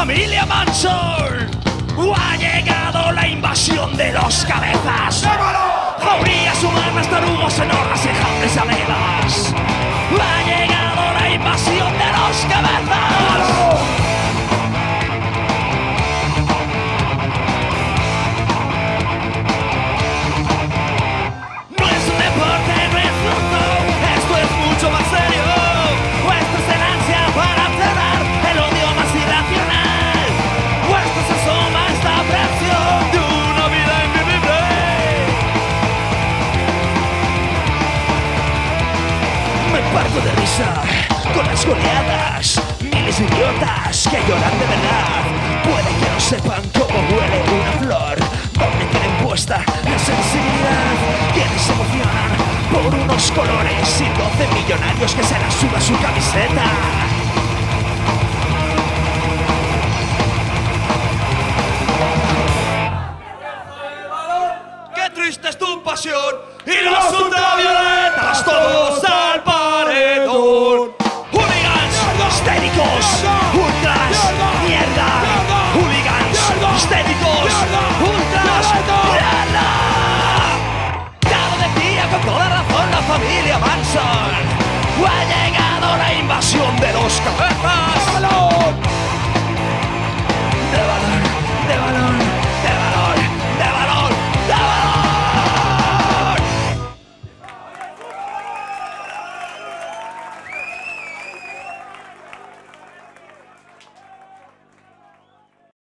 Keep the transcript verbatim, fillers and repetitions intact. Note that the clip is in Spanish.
familia Manson. Ha llegado la invasión de los cabezas. Jaurías humanas, tarugos enormes y enjambres de amebas. Ha llegado la invasión de los cabezas. No es un deporte, no es un show. Esto es mucho más serio. Esto es el ansia para cerrar el odio más irracional. Esto se asoma a esta presión de una vida invivible. Me parto de risa con las goleadas, miles de idiotas que lloran de verdad. Puede que no sepan cómo huele una flor, donde tienen puesta la sensibilidad. Quienes se emocionan por unos colores y doce millonarios que se la suda su camiseta. ¡Qué triste es tu pasión! ¡Y los ultravioletas todos al paredón! ¡Hooligans histéricos!